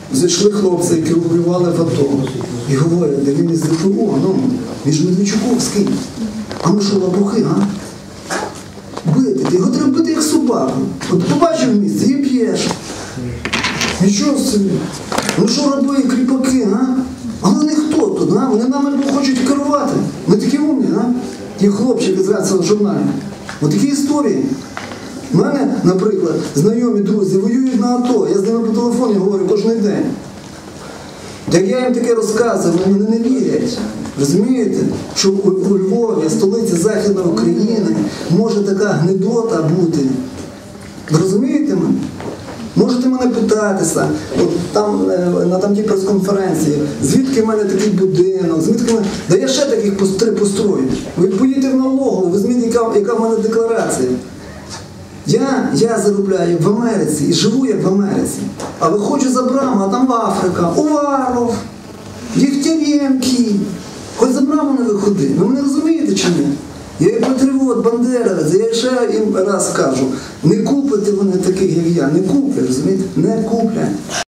зайшли хлопці, які воювали в АТО, і говорять, де він із ДПО, він ж Медведчуковський. А ми що, лопухи, а? Бити, його треба бити як собаку. От побачив в місці і п'єш. Нічого собі. Ну що робили кріпаки, а? А вони хто тут, а? Вони нами хочуть керувати. Ми такі умні, а? Ті хлопчики з цього журналу. Ось такі історії. У мене, наприклад, знайомі друзі воюють на АТО. Я з ними по телефоні говорю кожен день. Як я їм таке розказую, вони не вірять. Розумієте, що у Львові, столиці Західної України, може така гнидота бути. Ви розумієте мене? Можете мене питатися, от там, на тамтій прес-конференції, звідки в мене такий будинок, звідки в мене... Да я ще таких построю. Ви поїдете в налогову, візьміть, яка в мене декларація. Я заробляю як в Америці і живу як в Америці. А виходжу за браму, а там Африка, Уваров, Дегтяренки. Хоч за браму не виходи. Ви мене розумієте чи ні? Я як патріот, бандеровець, я ще їм раз кажу, не купите вони таких, як я, не куплять, розумієте? Не куплять.